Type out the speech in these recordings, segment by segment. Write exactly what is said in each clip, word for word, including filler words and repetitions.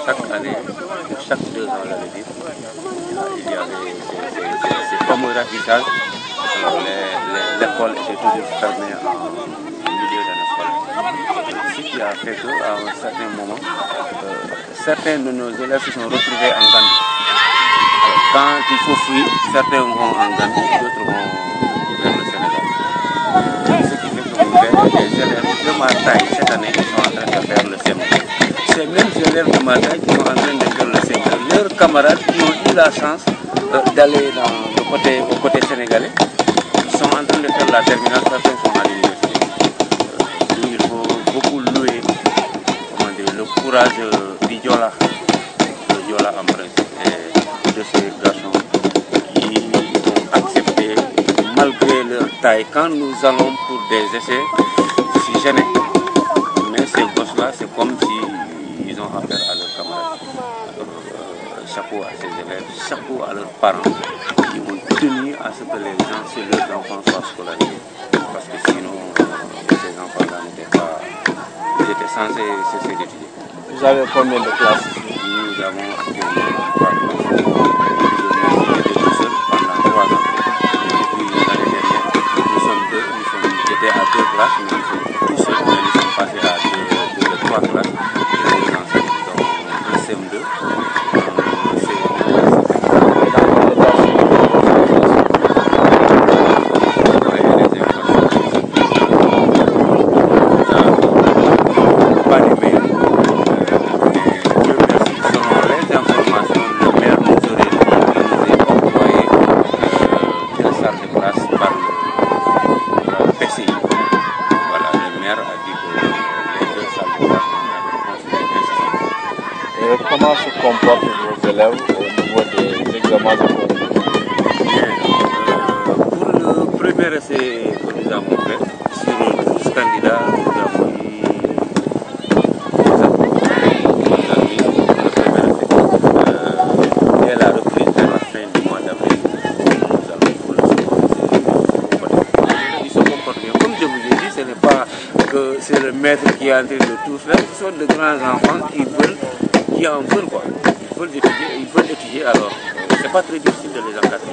chaque année, chaque deux ans, là, le dire, il y avait ces, ces, ces fameux affichages. L'école était toujours fermée en milieu d'année scolaire. Ce qui a fait qu'à un certain moment, euh, certains de nos élèves se sont retrouvés en Gambie. Alors, quand il faut fuir, certains vont en Gambie, d'autres vont vers le Sénégal. Ce qui fait que vous verrez des élèves de Marseille cette année qui sont en train de faire le C M deux. Ces mêmes élèves de Marseille qui sont en train de faire le C M deux, leurs camarades qui ont eu la chance euh, d'aller au côté, au côté sénégalais, sont en train de faire la terminale, certains sont à l'université. Euh, il faut beaucoup louer comment dire, le courage euh, d'Idiola, de Diola en principe, et de ces garçons qui ont accepté, malgré leur taille, quand nous allons pour des essais, si gênés. Mais ces gosses-là, c'est comme s'ils ont affaire à leurs camarades. Euh, chapeau à ces élèves, chapeau à leurs parents, qui ont tenu à ce que les gens, chez leurs enfants soient scolarisés. Parce que sinon, euh, ces enfants-là n'étaient pas, ils étaient censés cesser d'étudier. Vous avez combien de classes ici? Nous avons actuellement trois classes. J'étais tout seul pendant trois ans. Et depuis l'année dernière, nous sommes deux. Nous sommes, j'étais à deux classes, mais nous sommes tout seuls. Mais nous sommes passés à deux, deux, deux trois classes. Et nous enseignons dans un C M deux. Comment se comportent vos élèves au niveau des examens de concours? Bien. Euh, pour le premier essai que nous avons fait, sur douze candidats, nous avons eu le premier essai. Euh, dès la reprise de la fin du mois d'avril, nous allons pour le second essai. Ils se comportent bien. Comme je vous ai dit, ce n'est pas que c'est le maître qui est en train de tout faire, ce sont de grands enfants qui veulent qui en veulent quoi. Ils veulent étudier, ils veulent étudier alors c'est pas très difficile de les encadrer.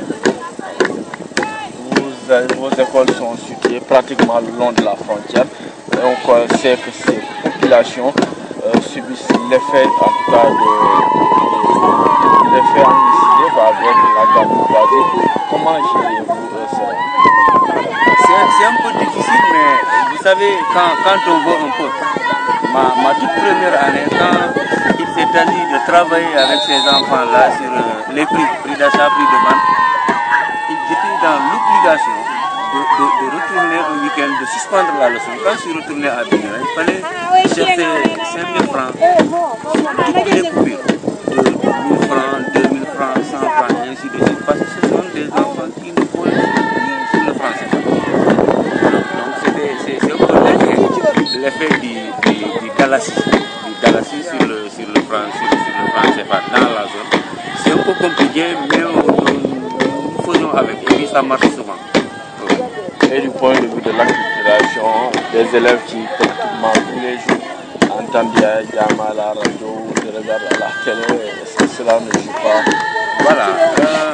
Vous, vos écoles sont situées pratiquement le long de la frontière. Et on sait que ces populations euh, subissent l'effet en tout cas de, de l'effet anglicisé avec la Gambie voisine. Comment gérez-vous ça? C'est un peu difficile, mais vous savez, quand, quand on veut un peu, ma, ma toute première année, quand il s'est agi de travailler avec ces enfants-là sur euh, les prix, prix d'achat, prix de vente, j'étais dans l'obligation de, de, de retourner un week-end, de suspendre la leçon. Quand je suis retourné à Bignona, il fallait chercher cinq mille francs sur toutes les coupures, de mille francs, deux mille francs, cent francs, et ainsi de suite, parce que ce sont des enfants qui ne font rien sur le français. Donc c'est un peu l'effet du, du, du Dalassi, du Dalassi sur le, sur le franc, sur, sur le franc C F A dans la zone. C'est un peu compliqué, mais on, on, nous faisons avec et puis ça marche souvent. Et du point de vue de l'acculturation, des élèves qui pratiquement tous les jours entendent Yama à la radio, ou de regarder à la télé, est-ce que cela ne joue pas? Voilà. Euh,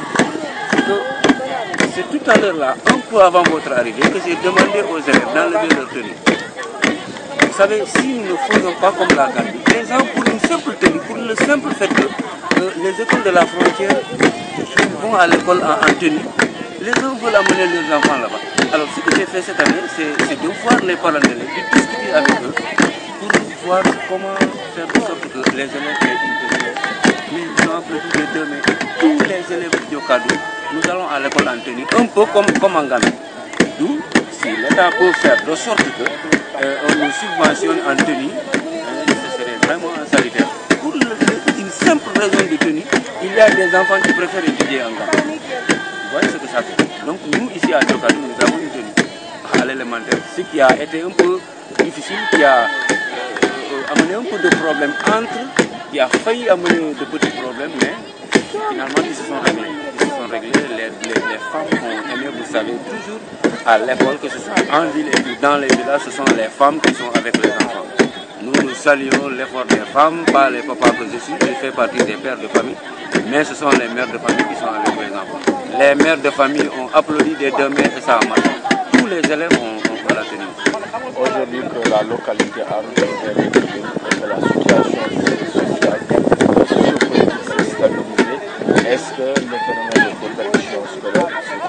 c'est tout à l'heure là, un peu avant votre arrivée, que j'ai demandé aux élèves d'enlever leur tenue. Vous savez, si nous ne faisons pas comme la Gambie, les gens pour une simple tenue, pour le simple fait que euh, les écoles de la frontière vont à l'école en, en tenue, les gens veulent amener leurs enfants là-bas. Alors ce que j'ai fait cette année, c'est de voir les parents d'élèves, de discuter avec eux pour voir comment faire de sorte que les élèves aient une tenue. Mais ils ont appris tous les deux, mais tous les élèves du Diokadou, nous allons à l'école en tenue, un peu comme, comme en Gambie. D'où, si l'État peut faire de sorte que euh, on nous subventionne en tenue, euh, ce serait vraiment salutaire. Pour le, une simple raison de tenue, il y a des enfants qui préfèrent étudier en Gambie. Vous voyez ce que ça fait. Donc nous, ici à Diokadou, nous avons une tenue à l'élémentaire, ce qui a été un peu difficile, qui a euh, amené un peu de problèmes entre, qui a failli amener de petits problèmes, mais finalement ils se sont réglés. Ils se sont réglés. Les, les, les femmes ont aimé, vous savez, toujours à l'école, que ce soit en ville et dans les villages, ce sont les femmes qui sont avec les enfants. Nous saluons l'effort des femmes, pas les papas que je suis, je fais partie des pères de famille, mais ce sont les mères de famille qui sont avec les enfants. Les mères de famille ont applaudi des deux mains et ça a marché. Tous les élèves ont, ont fait la tenue. Aujourd'hui que la localité a retrouvé que la situation sociale, sociopolitique s'est stabilisée, est-ce que le phénomène de déperdition scolaire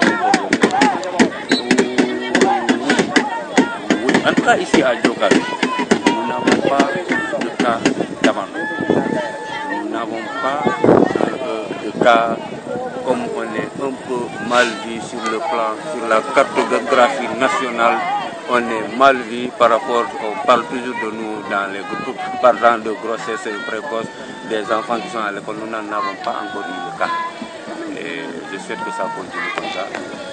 se oui. Oui, en tout cas ici à Djokal, nous n'avons pas de cas d'abandon. Nous n'avons pas de, de cas comme on est un peu mal vu sur le plan, sur la cartographie nationale. On est mal vu par rapport, on parle toujours de nous dans les groupes parlant de grossesse précoce des enfants qui sont à l'école. Nous n'en avons pas encore eu le cas. Et je souhaite que ça continue comme ça.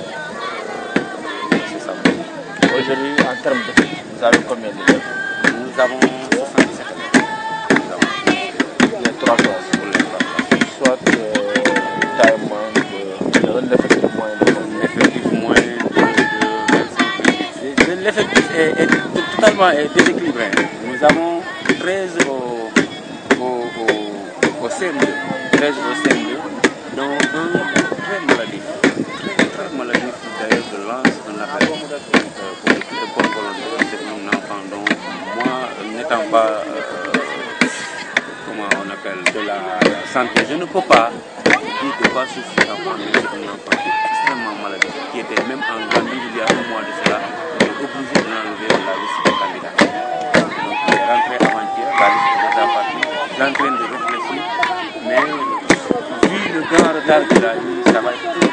C'est ça. Aujourd'hui, en termes de vous avez combien d'élèves? Nous avons soixante-dix-sept élèves. Nous avons les trois classes. Pour les trois classes. Soit euh, taille moins de, un effectif moins de un effectif moins de, de vingt-cinq. L'effectif est, est totalement est déséquilibré. Nous avons treize au, au, au, au C M deux, treize au C M deux, dont un très maladif, très, très maladif d'ailleurs je lance un appel euh, pour les bonnes volontés. C'est mon enfant dont moi, n'étant pas, euh, comment on appelle, de la santé, je ne peux pas dire de quoi souffrir enfant, mais c'est un enfant extrêmement maladif, qui était même en Gambie il y a un mois de cela, il est obligé de l'enlever de la liste des candidats. Donc il est rentré avant-hier, la liste est déjà partie, je suis en train de réfléchir, mais vu le grand retard qu'il a eu, ça va être